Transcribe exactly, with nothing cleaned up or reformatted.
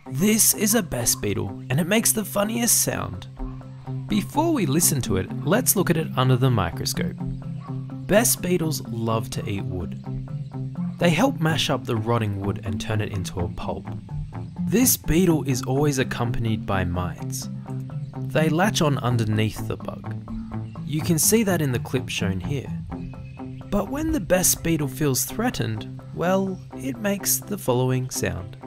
This is a best beetle and it makes the funniest sound. Before we listen to it, let's look at it under the microscope. Best beetles love to eat wood. They help mash up the rotting wood and turn it into a pulp. This beetle is always accompanied by mites. They latch on underneath the bug. You can see that in the clip shown here. But when the best beetle feels threatened, well, it makes the following sound.